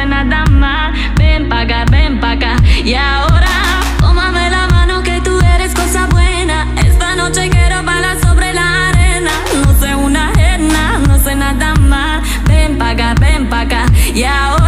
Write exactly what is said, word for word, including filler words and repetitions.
sé nada más. Ven pa' acá, ven pa' acá. Y ahora, tómame la mano que tú eres cosa buena. Esta noche quiero bailar sobre la arena. No sé una ajena, no sé nada más. Ven pa' acá, ven pa' acá. Y ahora